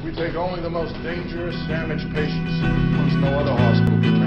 We take only the most dangerous, damaged patients, ones no other hospital can